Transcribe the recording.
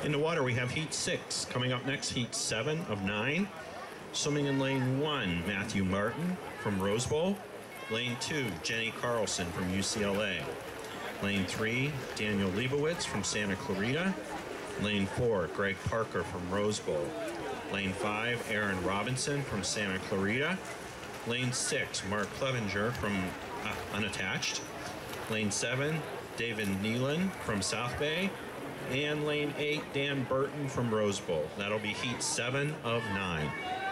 In the water, we have heat 6. Coming up next, heat 7 of 9. Swimming in lane 1, Matthew Martin from Rose Bowl. Lane 2, Jenny Carlson from UCLA. Lane 3, Daniel Leibowitz from Santa Clarita. Lane 4, Greg Parker from Rose Bowl. Lane 5, Aaron Robinson from Santa Clarita. Lane 6, Mark Clevenger from Unattached. Lane 7, David Nealon from South Bay. And lane 8, Dan Burton from Rose Bowl. That'll be heat 7 of 9.